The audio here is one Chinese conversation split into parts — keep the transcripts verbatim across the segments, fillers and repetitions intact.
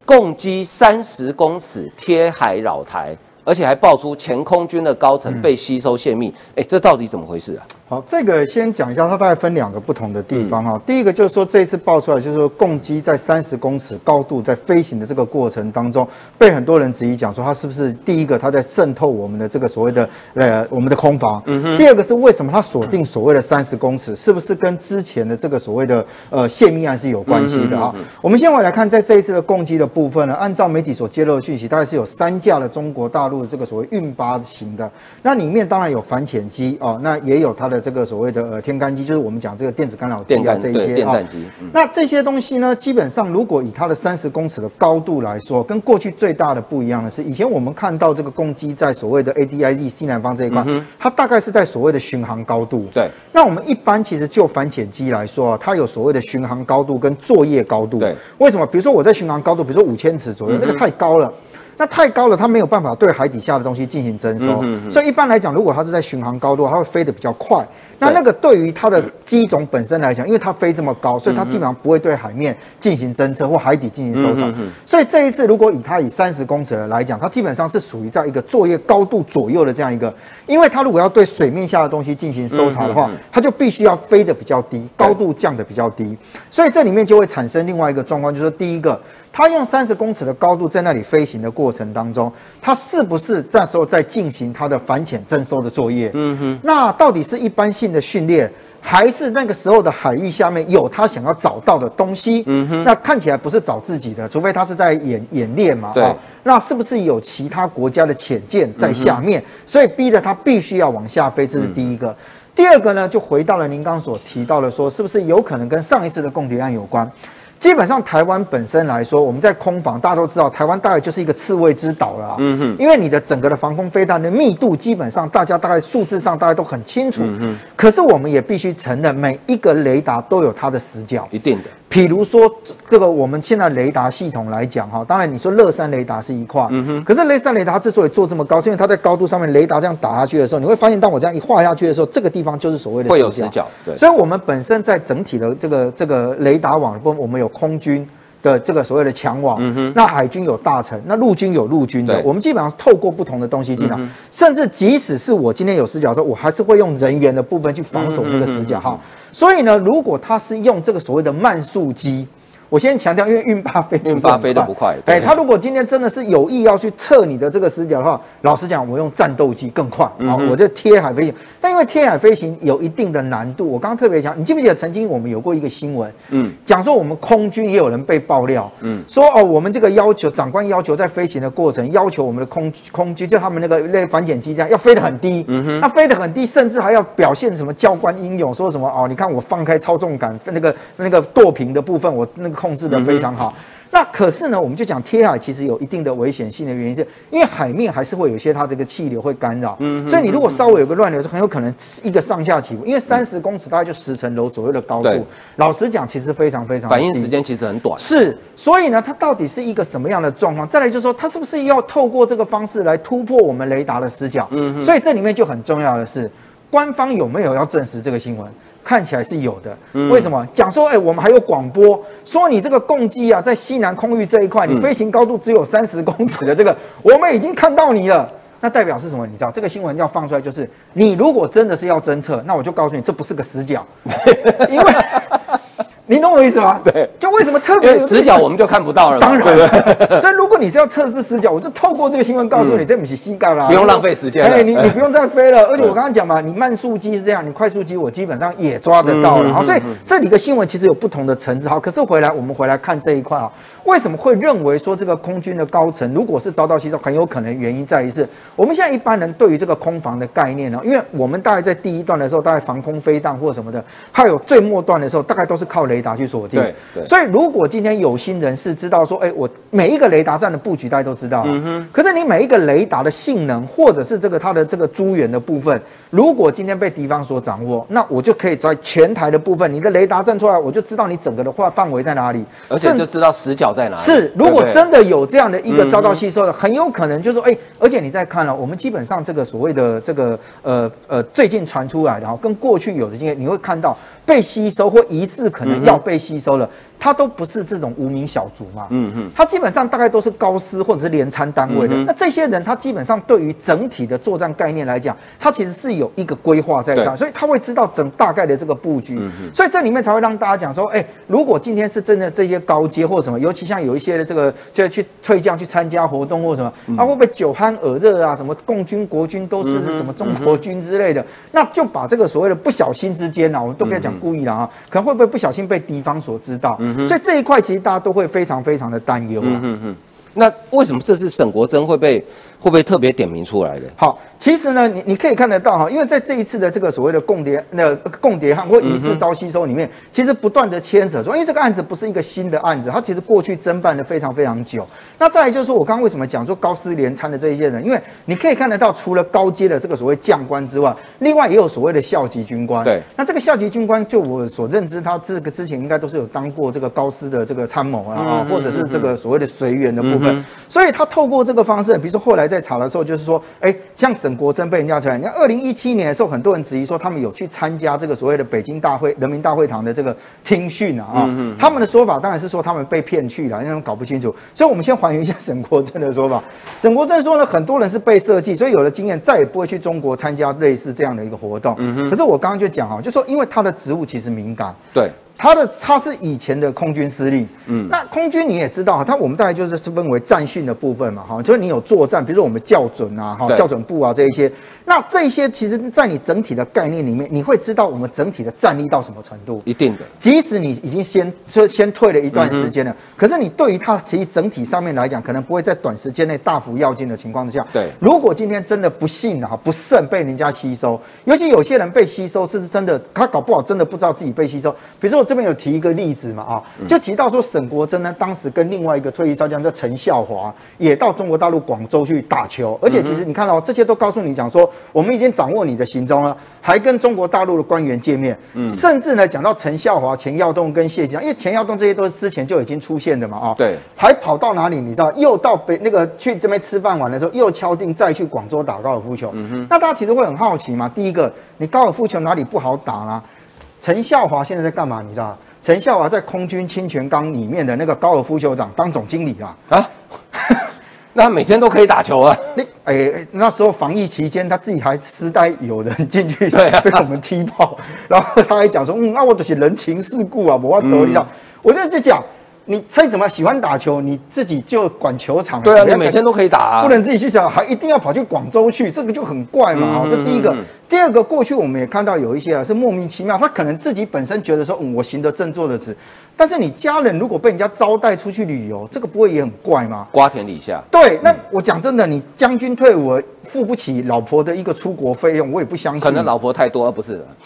共机三十公尺贴海扰台，而且还爆出前空军的高层被吸收泄密，哎、嗯，这到底怎么回事啊？ 好，这个先讲一下，它大概分两个不同的地方哈、嗯。第一个就是说，这一次爆出来就是说，共机在三十公尺高度在飞行的这个过程当中，被很多人质疑讲说，它是不是第一个它在渗透我们的这个所谓的呃我们的空防？嗯、第二个是为什么它锁定所谓的三十公尺，是不是跟之前的这个所谓的呃泄密案是有关系的啊？嗯、我们先回来看，在这一次的共机的部分呢，按照媒体所揭露的讯息，大概是有三架的中国大陆的这个所谓运八型的，那里面当然有反潜机哦，那也有它的这个所谓的呃天干机，就是我们讲这个电子干扰机啊这一些电战机、 嗯。那这些东西呢，基本上如果以它的三十公尺的高度来说，跟过去最大的不一样的是，以前我们看到这个共机在所谓的 A D I Z 西南方这一块、嗯，它大概是在所谓的巡航高度。 对。 那我们一般其实就反潜机来说啊，它有所谓的巡航高度跟作业高度。 对。 为什么？比如说我在巡航高度，比如说五千尺左右、嗯，那个太高了。那太高了，它没有办法对海底下的东西进行征收、嗯，所以一般来讲，如果它是在巡航高度，它会飞得比较快。那那个对于它的机种本身来讲，因为它飞这么高，所以它基本上不会对海面进行侦测或海底进行搜查。嗯、所以这一次，如果以它以三十公尺来讲，它基本上是属于在一个作业高度左右的这样一个，因为它如果要对水面下的东西进行搜查的话，它就必须要飞得比较低，高度降得比较低。所以这里面就会产生另外一个状况，就是说第一个。它用三十公尺的高度在那里飞行的过程当中，它是不是这时候在进行它的反潜征收的作业？嗯哼，那到底是一般性的训练，还是那个时候的海域下面有他想要找到的东西？嗯哼，那看起来不是找自己的，除非他是在演演练嘛。对、哦，那是不是有其他国家的潜舰在下面，嗯、所以逼得他必须要往下飞？这是第一个。嗯、第二个呢，就回到了您刚所提到的说，是不是有可能跟上一次的共谍案有关？基本上，台湾本身来说，我们在空防，大家都知道，台湾大概就是一个刺猬之岛了、啊。嗯哼，因为你的整个的防空飞弹的密度，基本上大家大概数字上大家都很清楚。嗯哼，可是我们也必须承认，每一个雷达都有它的死角。 一定的。 比如说，这个我们现在雷达系统来讲，哈，当然你说乐山雷达是一块，嗯哼，可是乐山雷达之所以做这么高，是因为它在高度上面，雷达这样打下去的时候，你会发现，当我这样一画下去的时候，这个地方就是所谓的会有死角。对， 所以我们本身在整体的这个这个雷达网的部分，我们有空军的这个所谓的强网，嗯、那海军有大成，那陆军有陆军的，我们基本上是透过不同的东西进来，嗯、甚至即使是我今天有死角的时候，我还是会用人员的部分去防守那个死角哈。所以呢，如果他是用这个所谓的慢速机。我先强调，因为运八飞运八飞得不快， 哎，他如果今天真的是有意要去测你的这个死角的话，老实讲，我用战斗机更快啊、嗯哦，我就贴海飞行。但因为贴海飞行有一定的难度，我刚刚特别讲，你记不记得曾经我们有过一个新闻，嗯，讲说我们空军也有人被爆料，嗯，说哦，我们这个要求长官要求在飞行的过程，要求我们的空空军就他们那个类反潜机这样要飞得很低，嗯哼，那飞得很低，甚至还要表现什么教官英勇，说什么哦，你看我放开操纵杆，那个那个舵频的部分，我那个。控制的非常好，嗯、那可是呢，我们就讲贴海其实有一定的危险性的原因，是因为海面还是会有一些它这个气流会干扰，嗯，所以你如果稍微有个乱流，是很有可能一个上下起伏，因为三十公尺大概就十层楼左右的高度，老实讲，其实非常非常反应时间其实很短， 是，所以呢，它到底是一个什么样的状况？再来就是说，它是不是要透过这个方式来突破我们雷达的死角？嗯，所以这里面就很重要的是，官方有没有要证实这个新闻？看起来是有的，嗯、为什么？讲说，哎、欸，我们还有广播说你这个共机啊，在西南空域这一块，你飞行高度只有三十公尺的这个，我们已经看到你了。那代表是什么？你知道这个新闻要放出来，就是你如果真的是要侦测，那我就告诉你，这不是个死角，因为。你懂我意思吗？ 对， 就为什么特别死角我们就看不到了嘛， 当然，对对所以如果你是要测试死角，我就透过这个新闻告诉你，嗯、这不是膝盖啦， 不用浪费时间了。 哎，你你不用再飞了。而且我刚刚讲嘛，你慢速机是这样，你快速机我基本上也抓得到了。好、嗯，所以这里个新闻其实有不同的层次。好，可是回来我们回来看这一块啊，为什么会认为说这个空军的高层如果是遭到吸收，很有可能原因在于是我们现在一般人对于这个空防的概念呢，因为我们大概在第一段的时候，大概防空飞弹或什么的，还有最末段的时候，大概都是靠雷达去锁定。 对。 所以，如果今天有心人士知道说，哎，我每一个雷达站的布局大家都知道，嗯哼。可是你每一个雷达的性能，或者是这个它的这个资源的部分，如果今天被敌方所掌握，那我就可以在全台的部分，你的雷达站出来，我就知道你整个的话范围在哪里， 而且就知道死角在哪里。 是，如果真的有这样的一个遭到吸收的，很有可能就是说，哎，而且你再看了、哦，我们基本上这个所谓的这个呃呃最近传出来的，然后跟过去有的经验，你会看到被吸收或疑似可能要被吸收了。嗯它都不是这种无名小卒嘛， 嗯嗯， 它基本上大概都是高司或者是联参单位的。嗯、那这些人，他基本上对于整体的作战概念来讲，他其实是有一个规划在上，所以他会知道整大概的这个布局。嗯、所以这里面才会让大家讲说，哎、欸，如果今天是真的这些高阶或什么，尤其像有一些的这个就去退将去参加活动或什么，嗯、啊会不会酒酣耳热啊？什么共军国军都是什么中国军之类的，嗯、那就把这个所谓的不小心之间啊，我们都不要讲故意了啊，可能会不会不小心被敌方所知道？嗯、所以这一块其实大家都会非常非常的担忧啊。 嗯嗯，那为什么这次沈国珍会被会不会特别点名出来的？ 好，其实呢，你你可以看得到哈，因为在这一次的这个所谓的共谍那共谍案或疑似遭吸收里面，嗯、其实不断的牵扯说，因为这个案子不是一个新的案子，它其实过去侦办的非常非常久。那再来就是说我刚刚为什么讲说高司联参的这一些人，因为你可以看得到，除了高阶的这个所谓将官之外，另外也有所谓的校级军官。 对， 那这个校级军官，就我所认知，他这个之前应该都是有当过这个高司的这个参谋啊，嗯、或者是这个所谓的随员的部分，嗯、所以他透过这个方式，比如说后来在查的时候，就是说。哎，像沈国珍被人家承认，你看二零一七年的时候，很多人质疑说他们有去参加这个所谓的北京大会、人民大会堂的这个听训啊，啊、嗯嗯，他们的说法当然是说他们被骗去了，因为他们搞不清楚。所以我们先还原一下沈国珍的说法。沈国珍说呢，很多人是被设计，所以有了经验，再也不会去中国参加类似这样的一个活动。嗯、可是我刚刚就讲啊，就说因为他的职务其实敏感， 对。 他的他是以前的空军司令，嗯，那空军你也知道，他我们大概就是是分为战训的部分嘛，哈，就是你有作战，比如说我们校准啊，哈，校准部啊这一些，那这一些其实在你整体的概念里面，你会知道我们整体的战力到什么程度， 一定的， 即使你已经先就先退了一段时间了，嗯、可是你对于它其实整体上面来讲，可能不会在短时间内大幅跃进的情况之下， 对， 如果今天真的不幸啊不慎被人家吸收，尤其有些人被吸收是真的，他搞不好真的不知道自己被吸收，比如说我这边有提一个例。例子嘛啊，就提到说沈国珍呢，当时跟另外一个退役少将叫陈孝华，也到中国大陆广州去打球，而且其实你看到、哦、这些都告诉你讲说，我们已经掌握你的行踪了，还跟中国大陆的官员见面，嗯、甚至呢讲到陈孝华、钱耀东跟谢吉，因为钱耀东这些都是之前就已经出现的嘛啊， 对， 还跑到哪里你知道？又到北那个去这边吃饭完的时候，又敲定再去广州打高尔夫球。嗯哼，那大家其实会很好奇嘛，第一个，你高尔夫球哪里不好打啦？陈孝华现在在干嘛？你知道？陈孝华在空军清泉岗里面的那个高尔夫球场当总经理啊啊， 那每天都可以打球啊！ 那哎、欸，那时候防疫期间，他自己还私带有人进去， 对、啊， 被我们踢爆，然后他还讲说，嗯，那、啊、我就是人情世故啊，我要得你知道，我就在讲。你再怎么喜欢打球，你自己就管球场。 对啊，你每天都可以打啊， 不能自己去打，还一定要跑去广州去，这个就很怪嘛。嗯、这第一个，嗯、第二个，过去我们也看到有一些啊是莫名其妙，他可能自己本身觉得说，嗯，我行得正坐得直，但是你家人如果被人家招待出去旅游，这个不会也很怪吗？ 瓜田李下。 对，那我讲真的，你将军退伍付不起老婆的一个出国费用，我也不相信。 可能老婆太多，不是的。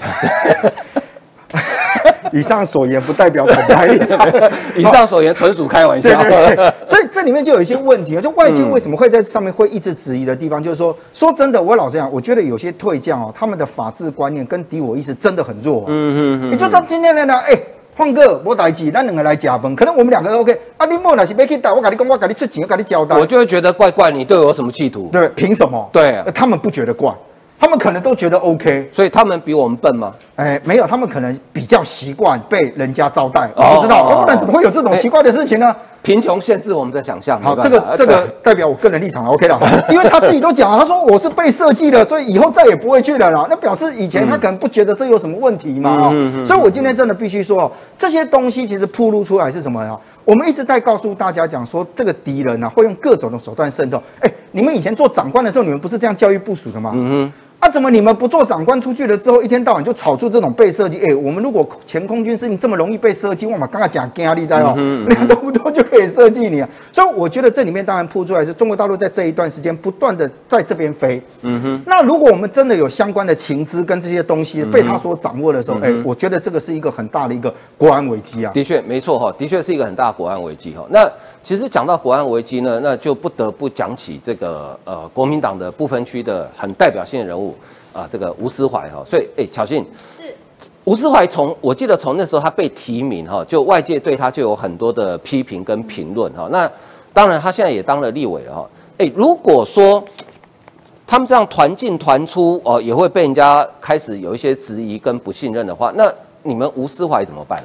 以上所言不代表本台立场， 以上所言纯属开玩笑。 对对对，所以这里面就有一些问题啊，就外界为什么会在上面会一直质疑的地方，就是说，说真的，我老实讲，我觉得有些退将哦，他们的法治观念跟敌我意识真的很弱啊。嗯嗯嗯。你就到今天来呢，哎、欸，放哥，我代志，咱两个来加分，可能我们两个 OK 啊，你莫若是要去打，我跟你讲，我跟你出钱，我跟你交代， 我就会觉得怪怪，你对我有什么企图？ 对，凭什么？ 对、啊， 他们不觉得怪。他们可能都觉得 OK， 所以他们比我们笨吗？ 哎，没有，他们可能比较习惯被人家招待，我不知道，不然怎么会有这种奇怪的事情呢？ 贫穷限制我们的想象。 好，这个这个代表我个人立场了 ，OK 了，因为他自己都讲了，他说我是被设计的，所以以后再也不会去了啦。那表示以前他可能不觉得这有什么问题嘛啊、嗯哦，所以我今天真的必须说，这些东西其实暴露出来是什么呀？我们一直在告诉大家讲说，这个敌人啊会用各种的手段渗透。哎，你们以前做长官的时候，你们不是这样教育部署的吗？嗯哼。那、啊、怎么你们不做长官出去了之后，一天到晚就炒出这种被设计？哎、欸，我们如果前空军司令这么容易被设计，我们刚刚讲压力在哦，你看动不动就可以设计你啊。所以我觉得这里面当然铺出来是中国大陆在这一段时间不断的在这边飞。嗯哼。那如果我们真的有相关的情资跟这些东西被他所掌握的时候，哎、嗯欸，我觉得这个是一个很大的一个国安危机啊。 的确，没错哈，的确是一个很大的国安危机哈。那其实讲到国安危机呢，那就不得不讲起这个呃国民党的不分区的很代表性的人物。啊，这个吴思怀哈，所以哎，巧信是吴思怀从我记得从那时候他被提名哈，就外界对他就有很多的批评跟评论哈。那当然他现在也当了立委了哈。哎，如果说他们这样团进团出哦，也会被人家开始有一些质疑跟不信任的话，那你们吴思怀怎么办啊？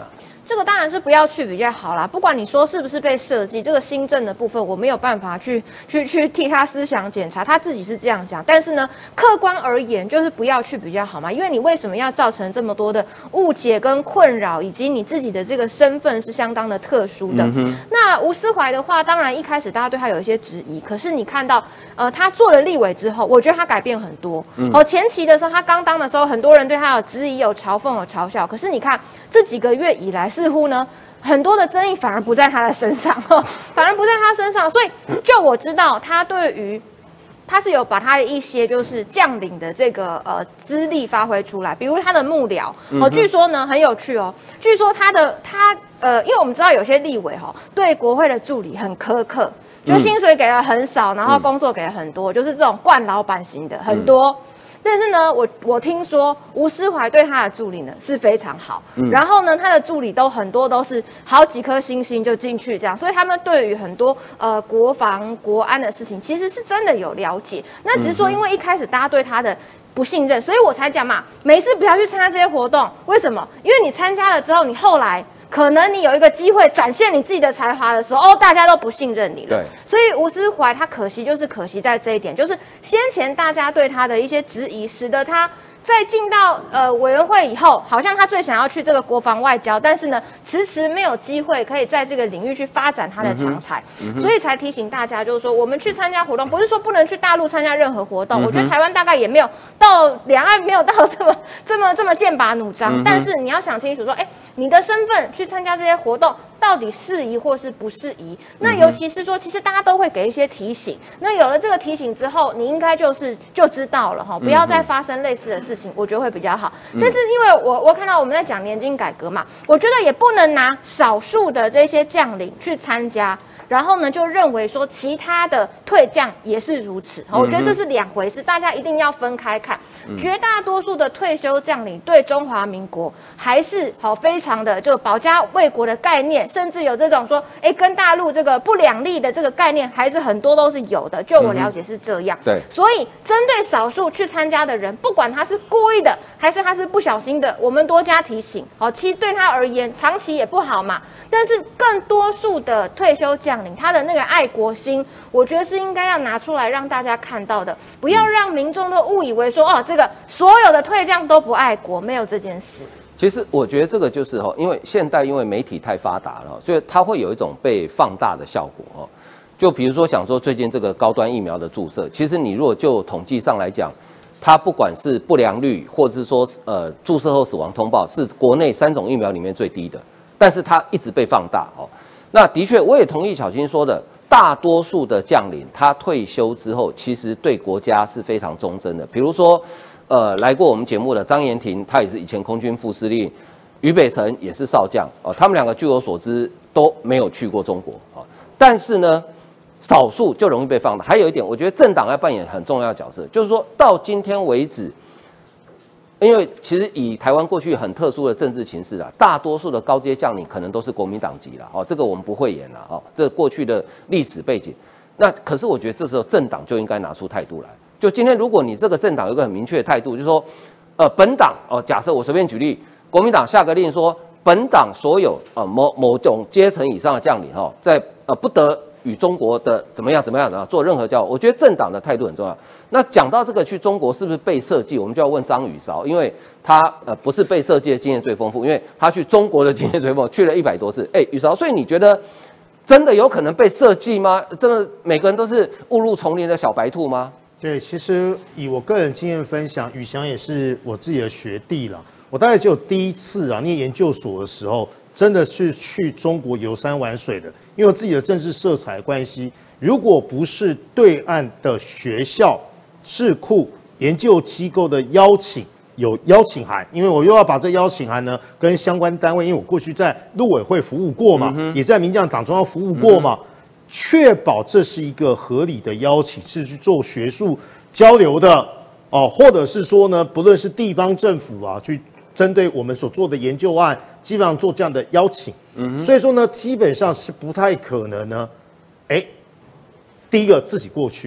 这个当然是不要去比较好啦。不管你说是不是被设计，这个新政的部分我没有办法去去去替他思想检查，他自己是这样讲。但是呢，客观而言就是不要去比较好嘛，因为你为什么要造成这么多的误解跟困扰，以及你自己的这个身份是相当的特殊的。嗯、那吴思怀的话，当然一开始大家对他有一些质疑，可是你看到呃他做了立委之后，我觉得他改变很多。嗯、哦，前期的时候他刚当的时候，很多人对他有质疑、有嘲讽、有嘲笑，可是你看这几个月以来，似乎呢很多的争议反而不在他的身上，反而不在他身上。所以就我知道，他对于他是有把他的一些就是将领的这个呃资历发挥出来，比如他的幕僚哦，据说呢很有趣哦，据说他的他呃，因为我们知道有些立委哈、哦、对国会的助理很苛刻，就薪水给的很少，然后工作给的很多，就是这种惯老板型的很多。但是呢，我我听说吴思怀对他的助理呢是非常好，嗯、然后呢，他的助理都很多都是好几颗星星就进去这样，所以他们对于很多呃国防国安的事情，其实是真的有了解。那只是说，因为一开始大家对他的不信任，所以我才讲嘛，没事不要去参加这些活动。为什么？因为你参加了之后，你后来可能你有一个机会展现你自己的才华的时候，哦，大家都不信任你了。对，所以吴思怀他可惜就是可惜在这一点，就是先前大家对他的一些质疑，使得他在进到呃委员会以后，好像他最想要去这个国防外交，但是呢，迟迟没有机会可以在这个领域去发展他的长才，嗯嗯、所以才提醒大家，就是说我们去参加活动，不是说不能去大陆参加任何活动。嗯、我觉得台湾大概也没有到两岸没有到这么这么这么剑拔弩张，嗯、但是你要想清楚说，哎，你的身份去参加这些活动到底适宜或是不适宜？那尤其是说，其实大家都会给一些提醒。那有了这个提醒之后，你应该就是就知道了哈，不要再发生类似的事情，我觉得会比较好。但是因为我我看到我们在讲年金改革嘛，我觉得也不能拿少数的这些将领去参加，然后呢就认为说其他的退将也是如此。我觉得这是两回事，大家一定要分开看。绝大多数的退休将领对中华民国还是好非常的就保家卫国的概念，甚至有这种说，哎，跟大陆这个不两立的这个概念，还是很多都是有的。就我了解是这样。嗯、对，所以针对少数去参加的人，不管他是故意的还是他是不小心的，我们多加提醒。好，其实对他而言，长期也不好嘛。但是更多数的退休将领，他的那个爱国心，我觉得是应该要拿出来让大家看到的，不要让民众都误以为说，哦，这个所有的退将都不爱国，没有这件事。 其实我觉得这个就是哈，因为现代因为媒体太发达了，所以它会有一种被放大的效果哦。就比如说想说最近这个高端疫苗的注射，其实你如果就统计上来讲，它不管是不良率，或者是说呃注射后死亡通报，是国内三种疫苗里面最低的，但是它一直被放大哦。那的确，我也同意小青说的，大多数的将领他退休之后，其实对国家是非常忠贞的。比如说，呃，来过我们节目的张延廷，他也是以前空军副司令，俞北辰也是少将哦，他们两个据我所知都没有去过中国啊。但是呢，少数就容易被放大。还有一点，我觉得政党要扮演很重要的角色，就是说到今天为止，因为其实以台湾过去很特殊的政治情势啊，大多数的高阶将领可能都是国民党籍了，哦，这个我们不讳言了，哦，这过去的历史背景。那可是我觉得这时候政党就应该拿出态度来。就今天如果你这个政党有一个很明确的态度，就是说，呃，本党哦，假设我随便举例，国民党下个令说，本党所有呃某某种阶层以上的将领哈，在呃不得与中国的怎么样怎么样的做任何交往。我觉得政党的态度很重要。那讲到这个去中国是不是被设计，我们就要问张宇韶，因为他呃不是被设计的经验最丰富，因为他去中国的经验最丰富，去了一百多次。哎，宇韶，所以你觉得真的有可能被设计吗？真的每个人都是误入丛林的小白兔吗？ 对，其实以我个人经验分享，宇翔也是我自己的学弟了。我大概只有第一次啊，念研究所的时候，真的是去中国游山玩水的。因为我自己的政治色彩关系，如果不是对岸的学校、智库、研究机构的邀请，有邀请函，因为我又要把这邀请函呢跟相关单位，因为我过去在陆委会服务过嘛，嗯、也在民进党党中央服务过嘛。嗯，确保这是一个合理的邀请，是去做学术交流的哦，或者是说呢，不论是地方政府啊，去针对我们所做的研究案，基本上做这样的邀请。嗯，所以说呢，基本上是不太可能呢，哎，第一个自己过去，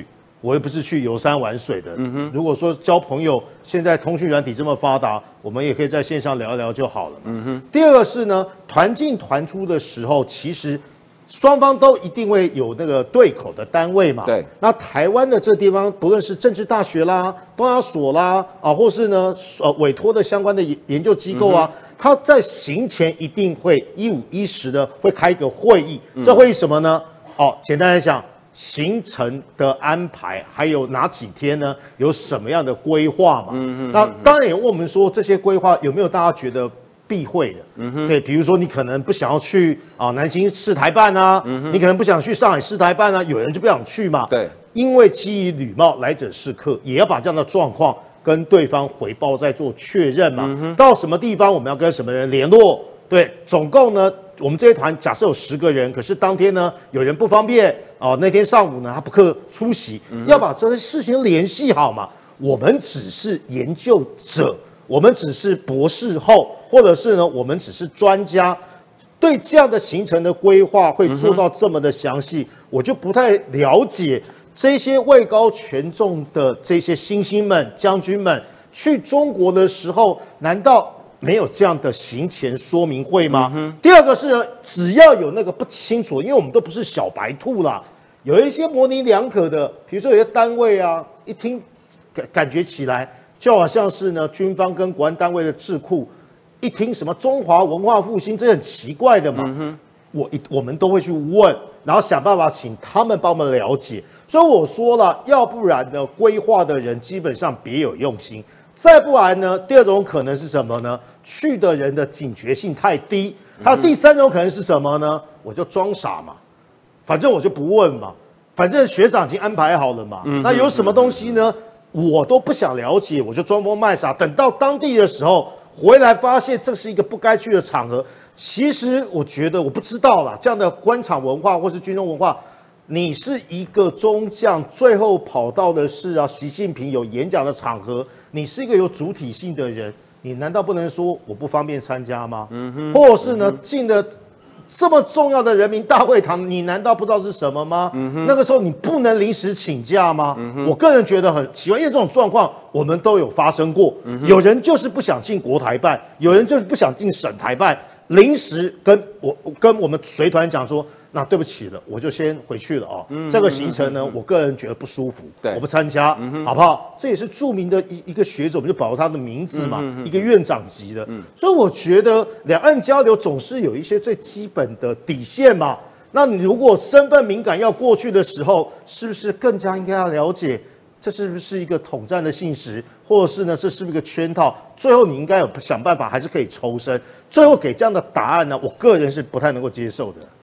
我又不是去游山玩水的。嗯哼，如果说交朋友，现在通讯软体这么发达，我们也可以在线上聊一聊就好了。嗯哼。第二个是呢，团进团出的时候，其实双方都一定会有那个对口的单位嘛。 对。 那台湾的这地方，不论是政治大学啦、东亚所啦，啊，或是呢呃委托的相关的研研究机构啊。嗯，他在行前一定会一五一十的会开一个会议，这会议什么呢？哦，简单来讲，行程的安排，还有哪几天呢？有什么样的规划嘛？嗯嗯。那当然也问我们说，这些规划有没有大家觉得避讳的？嗯哼。对，比如说你可能不想要去啊南京市台办啊，嗯你可能不想去上海市台办啊，有人就不想去嘛。 对。因为基于礼貌，来者是客，也要把这样的状况跟对方回报，再做确认嘛。嗯、到什么地方我们要跟什么人联络？对，总共呢，我们这一团假设有十个人，可是当天呢有人不方便哦，那天上午呢他不可出席，嗯、要把这些事情联系好嘛。我们只是研究者，我们只是博士后，或者是呢我们只是专家，对这样的行程的规划会做到这么的详细，嗯、我就不太了解。这些位高权重的这些新星们、将军们去中国的时候，难道没有这样的行前说明会吗？嗯、第二个是呢，只要有那个不清楚，因为我们都不是小白兔啦，有一些模棱两可的，比如说有些单位啊，一听感感觉起来就好像是呢军方跟国安单位的智库，一听什么中华文化复兴，这很奇怪的嘛。嗯、我一我们都会去问，然后想办法请他们帮我们了解。所以我说了，要不然呢，规划的人基本上别有用心；再不然呢，第二种可能是什么呢？去的人的警觉性太低。还有第三种可能是什么呢？我就装傻嘛，反正我就不问嘛，反正学长已经安排好了嘛。那有什么东西呢？我都不想了解，我就装疯卖傻。等到当地的时候回来，发现这是一个不该去的场合。其实我觉得我不知道啦，这样的官场文化或是军中文化。你是一个中将，最后跑到的是啊，习近平有演讲的场合，你是一个有主体性的人，你难道不能说我不方便参加吗？嗯哼，或者是呢，进了这么重要的人民大会堂，你难道不知道是什么吗？嗯哼，那个时候你不能临时请假吗？嗯哼，我个人觉得很奇怪，因为这种状况我们都有发生过，嗯、有人就是不想进国台办，有人就是不想进省台办，临时跟我跟我们随团讲说。那对不起了，我就先回去了哦。嗯、这个行程呢，嗯、我个人觉得不舒服，我不参加，嗯、好不好？这也是著名的一一个学者，我们就保留他的名字嘛，嗯、一个院长级的。嗯、所以我觉得两岸交流总是有一些最基本的底线嘛。那你如果身份敏感要过去的时候，是不是更加应该要了解，这是不是一个统战的信实，或者是呢，这是不是一个圈套？最后你应该有想办法，还是可以抽身。最后给这样的答案呢，我个人是不太能够接受的。